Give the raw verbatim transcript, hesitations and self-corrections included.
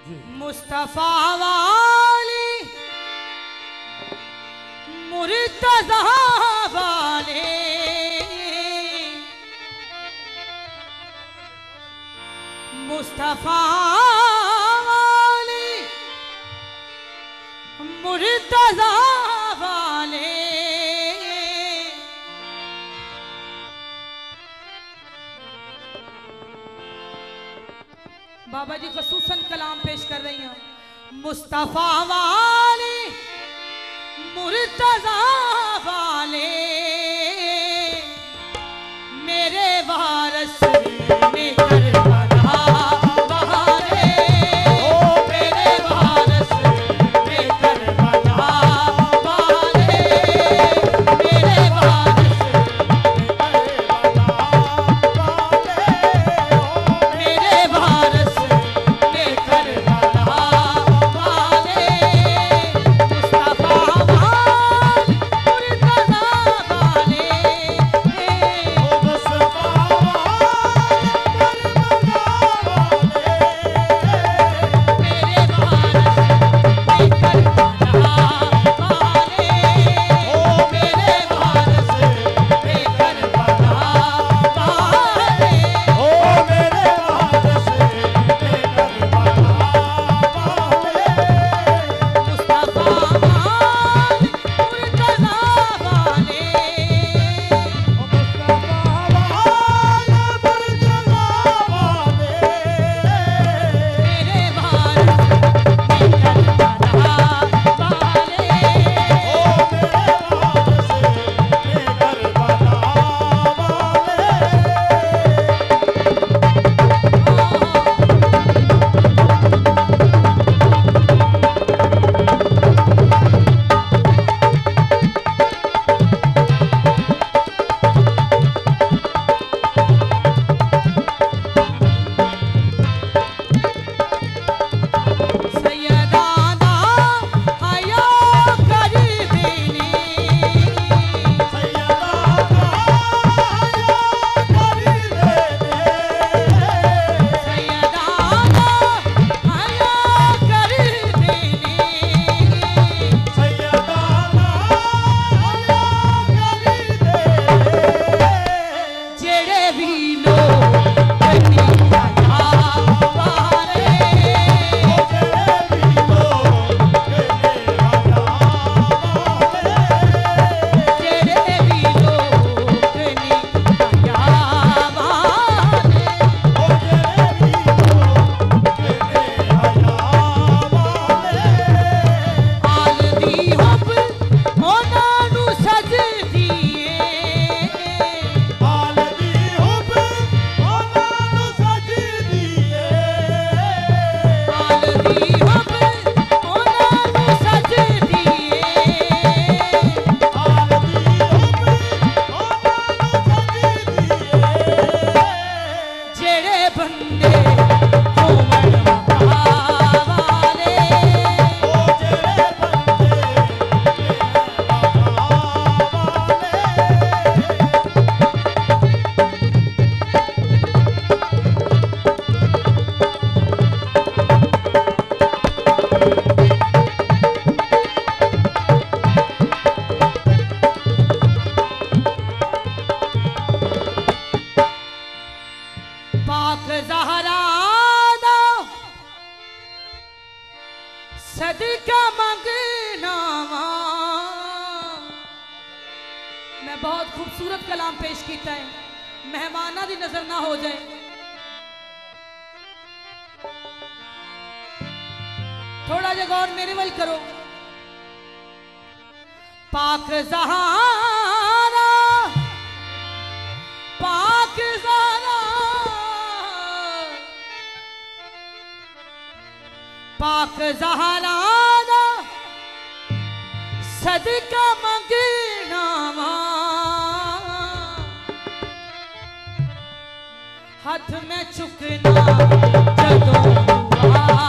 मुस्तफा वाली मुर्तज़ा वाले मुस्तफा वाली मुर्तज़ा वाले बाबा जी खसूसन कलाम पेश कर रही हैं। मुस्तफा वाले मुर्तज़ा वाले मेरे वारस में करबला बहारे ओ मेरे वारस में करबला बहारे मेरे वारस में करबला बहारे ओ मेरे वारस में करबला बहारे मुस्तफा वाले मुर्तज़ा वाले ओ मुस्तफा सदका मंगना। मैं बहुत खूबसूरत कलाम पेश किया है, मेहमाना दी नजर ना हो जाए। थोड़ा जगह और मेरे वल करो। पाक ज़हरा पाक ज़हरा पाक ज़हरा सदका मंगना हाथ में चुकना जदों